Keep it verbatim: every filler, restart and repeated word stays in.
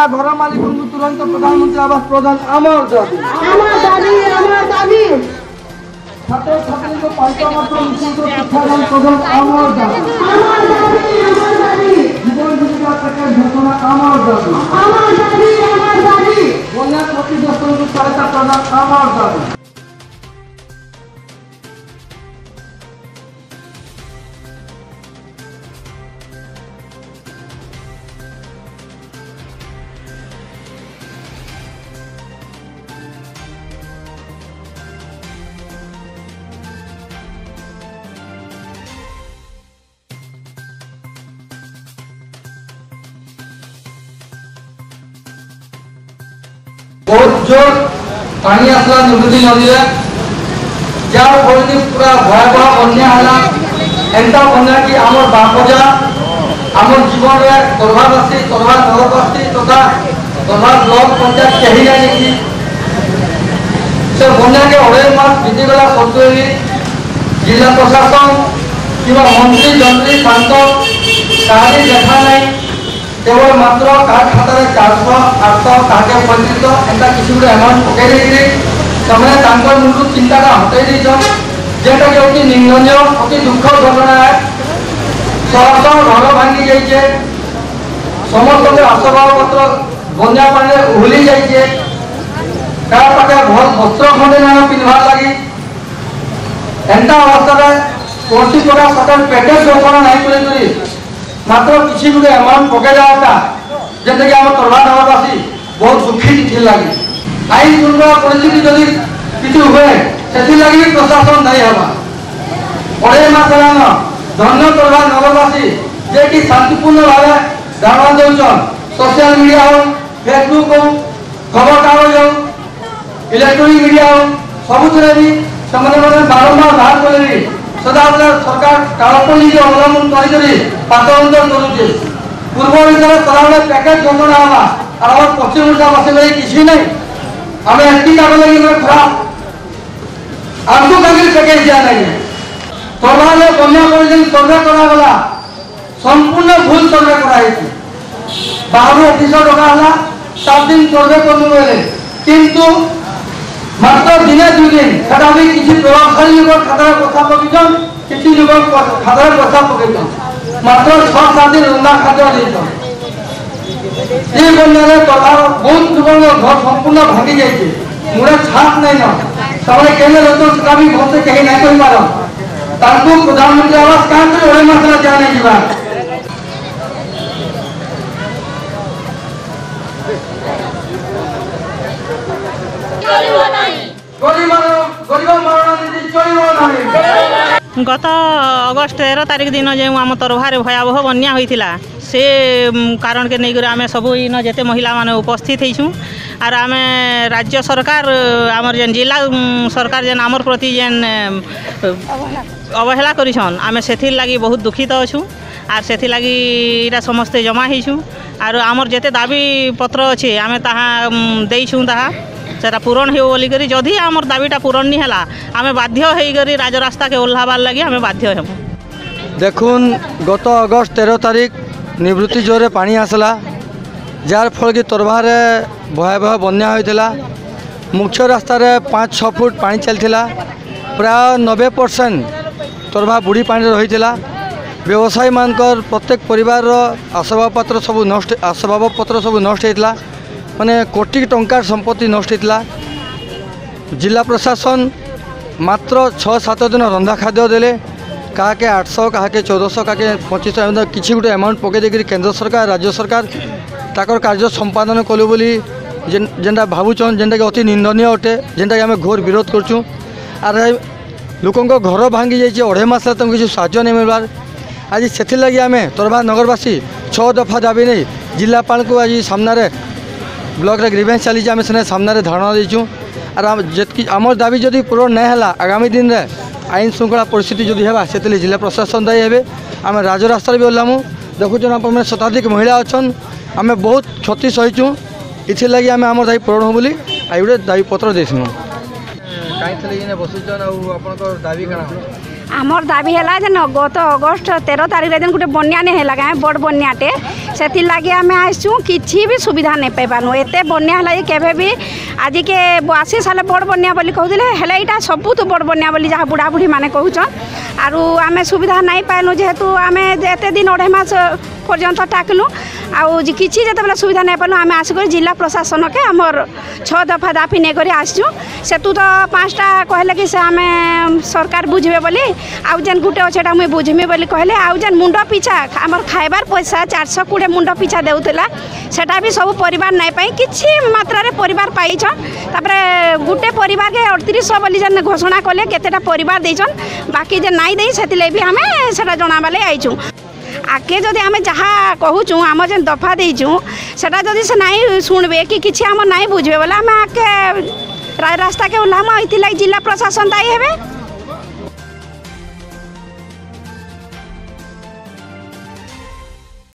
पक्का घर मालिक तुरंत प्रधानमंत्री आवास प्रदान आमर दाबी आमर दाबी आमर दाबी छात्र छात्री को पांच मात्र निःशुल्क शिक्षादान प्रदान आमर दाबी आमर दाबी आमर दाबी जीवन जीविका पैकेज घोषणा आमर दाबी आमर दाबी आमर दाबी बन्या क्षतिग्रस्तों को सहायता प्रदान आमर दाबी। बहुत जोर पानी आसला निवृत्ति नदी जार फल की पूरा भयावह बन्या है एंता बन्या कि आमर बापजा आमर जीवन में प्रभावासी प्रभाव नगरवासी तथा प्रभाव ब्लॉक पंचायत कहीं ना नहीं से बन्या के अढ़ाई मास बीतीगला सत्वे जिला प्रशासन कि मंत्री जंत्री सांसद कहानी देखा नहीं केवल मात्र क्या खाता चार सौ आठ सौ क्या पैंतीस एंता किसी गोटे अमाउंट पकई से मुंडू चिंता हटई देन जेटा कि अति निंदनीय अति दुख घटना है। शह शह घर भांगी जाइए समस्त आसबाब पत्र बंजा पानी उहली जाइए क्या पाखे भल वस्त्र खंडे ना पिंधार लगी एंता अवस्था कौन प्रकार सतत पैकेज घोषणा नहीं कर मात्र किसी गोटे अमाउंट पकई जाता जैसे कि आम तोरवा नगरवासी बहुत दुखी थी लगी आईन श्रृंखला परिस्थिति जदि किसी हुए से लगी प्रशासन दायी हवा अढ़ाई मास है धन्य तोरवा नगरवासी जे कि शांतिपूर्ण भाव धारणा दौन सोशल मीडिया हो फेसबुक हो खबर कागज हो इलेक्ट्रोनिक मीडिया हो सबुत भी बारंबार बाहर कले सदाबले सरकार कालपल्ली अवलम्बन करबंधन करुचे पूर्व ओडिशा सदाबले पैकेज घोषणा हवा और पश्चिम ओडिशावासी लगे किसी नहीं आम एति कागज लगे खराब आमको कहीं पैकेज दिया नहीं है सरकार बन्या सर्वे कराला संपूर्ण भूल सर्वे कराई बाहर अफिसर डकाला सात दिन सर्वे कर किंतु मात्र दिने दुई दिन सेटा भी किसी प्रभावशाली लोग खातार पैसा पकईन किसी लोग खातार पैसा पकईन मात्र छह सात दिन रंधा खाद्य देन ये बन्या बहुत लोग घर संपूर्ण भांगी जाइए मुड़े छाप नहीं न सब कहले लोग सेटा भी भलसे कहीं नहीं कर पार प्रधानमंत्री आवास क्या अढ़ाई मास जा नहीं जा गत अगस्ट तेरह तारिख दिन जो आम तरभार भयावह बन्या होता से कारण के नहीं आम सब इन जिते महिला माने उपस्थित होइछुं आर आम राज्य सरकार आमर जेन जिला सरकार जेन आमर प्रति जेन अवहेला करिछन आम सेथिर लागी बहुत दुखित अछुं आर सेथि लागी इरा समस्ते जमा होइछुं आर आमर जेते दाबी पत्र अच्छे आम ताहा देइछुं ताहा सेटा पूरण हो बोलिक जदि आमर दाबीटा पूरण नहीं है आम बाध्य होकर राजरास्ता के ओह्लाबार लगे आम बाध्य हेमु। देखुन गत अगस्त तेरह तारिख निवृत्ति जोरे पानी आसला जार फल कि तोरभार भयावह बन्या होता मुख्य रास्तार पाँच छः फुट पानी चलता प्राय नब्बे परसेंट तोरभा बुढ़ी पानी रही व्यवसायी मानकर प्रत्येक परिवार आसबाब पत्र सब नष्ट आसबाब पत्र सब नष्ट होता माने कोटी टंकार संपत्ति नष्ट होता जिला प्रशासन मात्र छः सात दिन रंधा खाद्य देले क्या के आठ सौ क्या के चौदह सौ क्या के पच्चीस सौ किसी गोटे अमाउंट पकई केंद्र सरकार राज्य सरकार ताकर कार्य संपादन कलु बोली जेनटा भावुन जेनटा कि अति निंदनीय अटे जेनटा कि आम घोर विरोध करचुँ आर लोकों घर भांगी जाइए अढ़ाई मास किसी साहय नहीं मिलबार आज से लगी आम तोरभा नगरवासी छः दफा दाबी नहीं जिलापाल को आज सामने ब्लॉक रे ग्रीवेंस चली आम से सामने धारणा देचुँ आर आमर दाबी जदि पूरण नहीं है आगामी दिन में आईन श्रृंखला परिस्थिति जदि है से जिला प्रशासन दायी हे आम राजरास्तार भी ओह्लामु देखुन आप शताधिक महिला अच्छन आम बहुत क्षति सहीचुँ इथिर लगी आम आम दायी पूरण हो बोली आई गोटे दाबी पत्र देसुँ। कहीं बसुचन आपन दाबी कण आमर दाबी है जेन गत अगस्ट तेरह तारीख दिन गोटे बन्या नहीं है गाँ बड़ बन्याटे से लगे आम आसचु कि भी सुविधा नहीं पाइबानु एत बन्या है केवे भी आज के आशी साल बड़ बन्या बोली कहते हैं यहाँ सबू तो बड़ बन्या बोली जहाँ बुढ़ा बुढ़ी मैंने कहन आरु आम सुविधा नहीं पाइलु जेहेतु आम एत दिन अढ़े मस पर्यंत टाकलु आउ कि जिते सुविधा नहीं पालु आम आसिक जिला प्रशासन के आमर छ दफा दाफी नहीं आसचु से तू तो पाँचटा कहले कि से आम सरकार बुझे बोली आउ जेन गुटे अच्छे मुझे बुझमी बोली कहले आउ जेन मुंड पिछा आमर खाइबार पैसा चार सौ कोड़े मुंड पिछा देउतला सेटा भी सब परिवार नहीं पाई किछि मात्रा रे परिवार पाइछन तापरे गुटे परिवार के अड़तीस सौ बोली जेन घोषणा कले केतेटा परिवार देछन बाकी जे नाई देई सेतिले भी आमे सेटा जणाबाले आइछु आगे जदि आम जहाँ कहूँ आम जेन दफा देचु सेटा जदि से नाई शुणबे कि किछि आम नाई बुझे बोले आम आगे रास्ता के ओह्लाम इथिलागि जिला प्रशासन दायी हेबे।